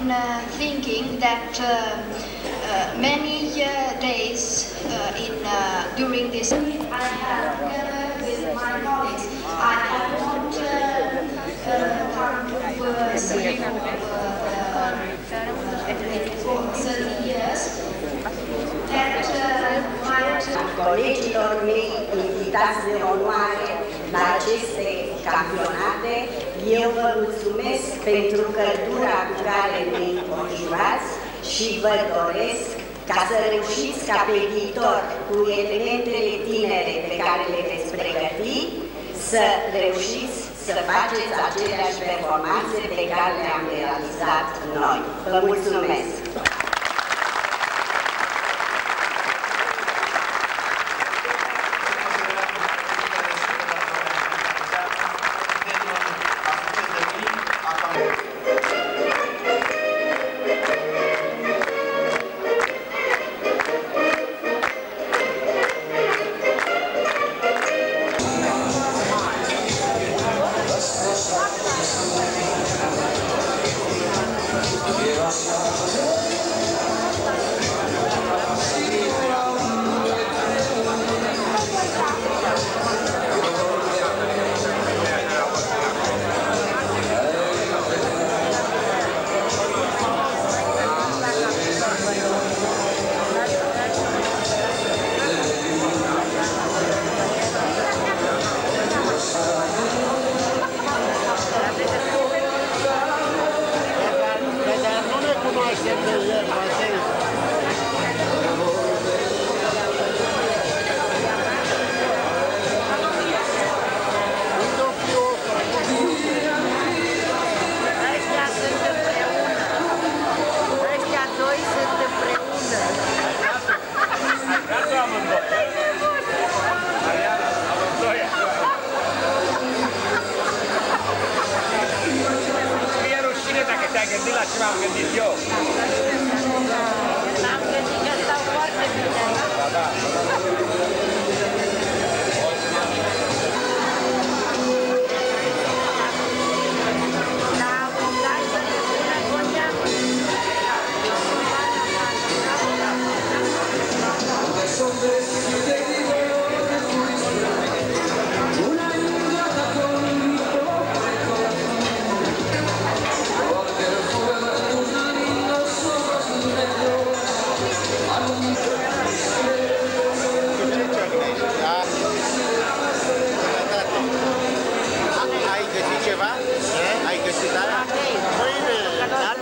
thinking that many days during this, I have together with my colleagues, I have not come to see for 30 years. Colegilor mei invitați de onoare la aceste campionate, eu vă mulțumesc pentru căldura cu care ne înconjurați și vă doresc ca să reușiți ca pe viitor, cu elementele tinere pe care le veți pregăti, să reușiți să faceți aceleași performanțe pe care le-am realizat noi. Vă mulțumesc!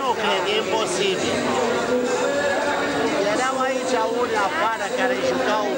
Erau aici unii afară care jucau